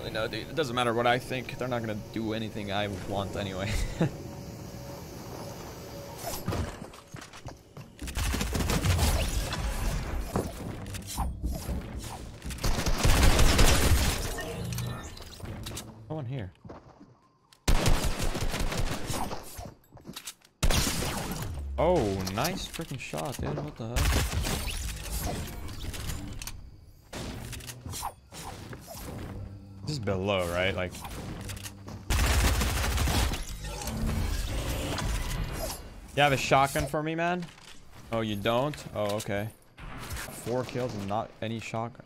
really know, dude. It doesn't matter what I think. They're not gonna do anything I want anyway. No one here. Oh, nice freaking shot, dude. What the heck? This is below, right? Like... You have a shotgun for me, man? Oh, you don't? Oh, okay. 4 kills and not any shotguns.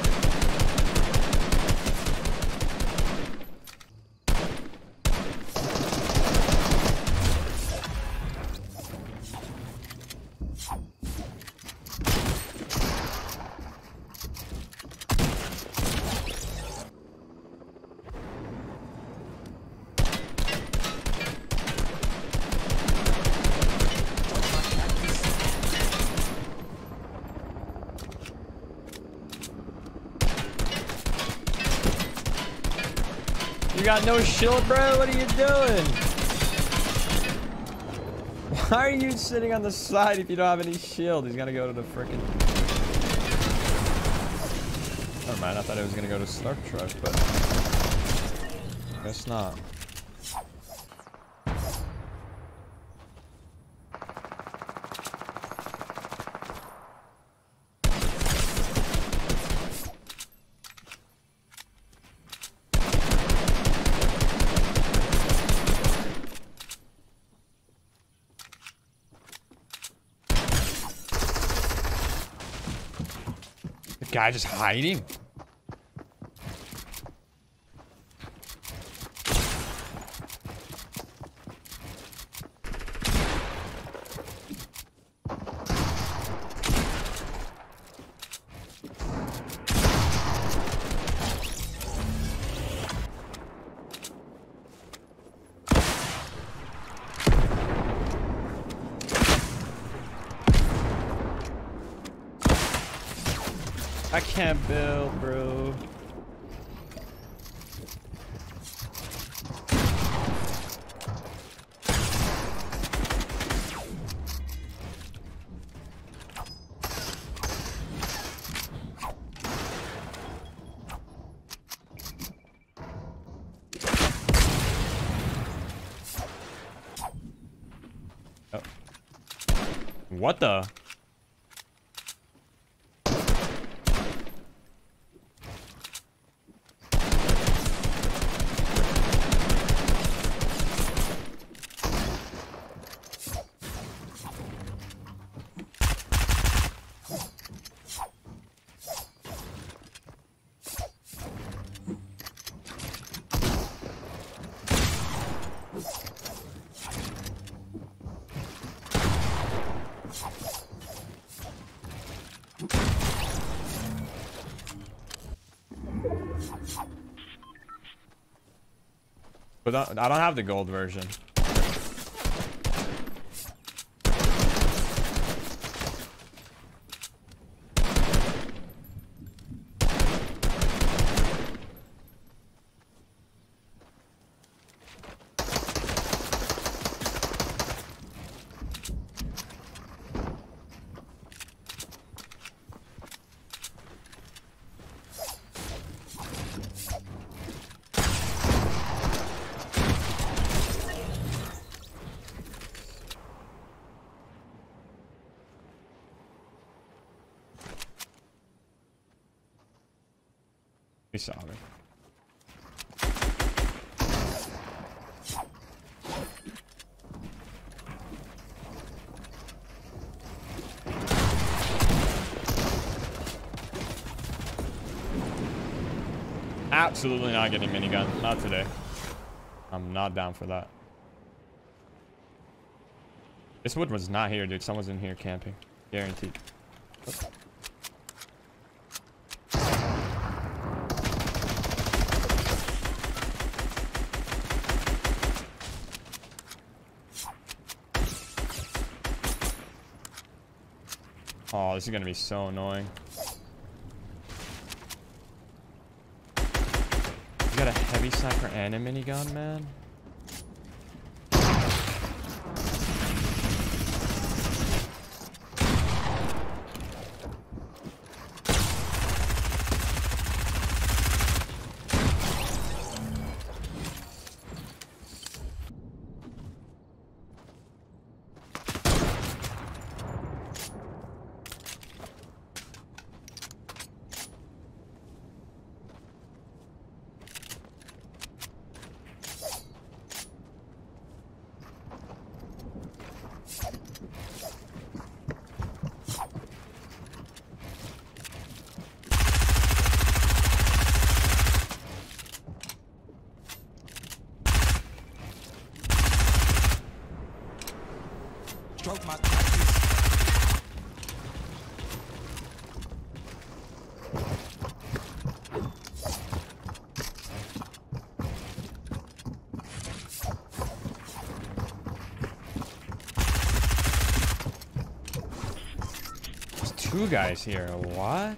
You got no shield, bro? What are you doing? Why are you sitting on the side if you don't have any shield? He's gonna go to the frickin'... Never mind, I thought it was gonna go to Slurp Truck, but... Guess not. Guy just hiding. I can't build, bro. Oh. What the? But I don't have the gold version. We saw it. Absolutely not getting minigun. Not today. I'm not down for that. This wood was not here, dude. Someone's in here camping. Guaranteed. Oh, this is gonna be so annoying. He's got a heavy sniper and a minigun, man. Stroke my practice. There's two guys here. What?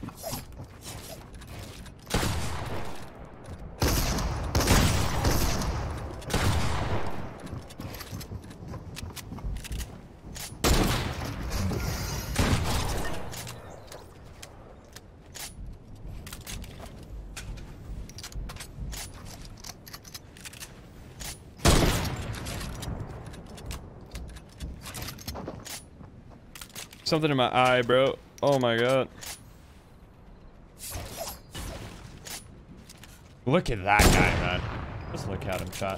Something in my eye, bro. Oh my god. Look at that guy, man. Just look at him, chat.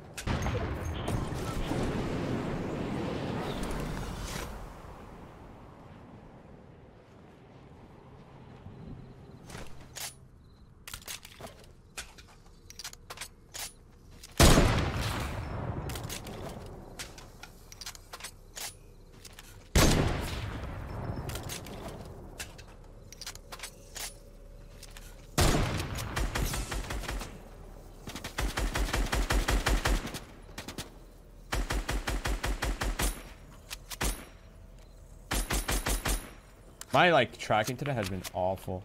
My like tracking today has been awful.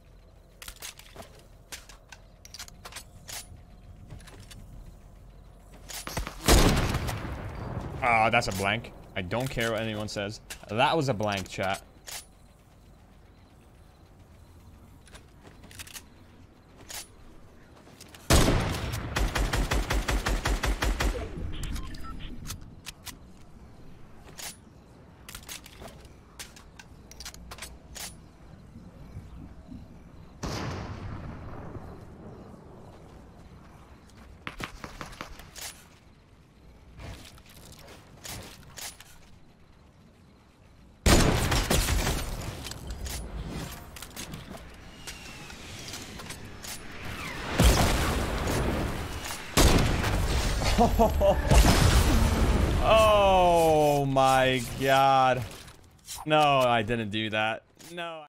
Ah, that's a blank. I don't care what anyone says. That was a blank, chat. Oh my god. No, I didn't do that. No.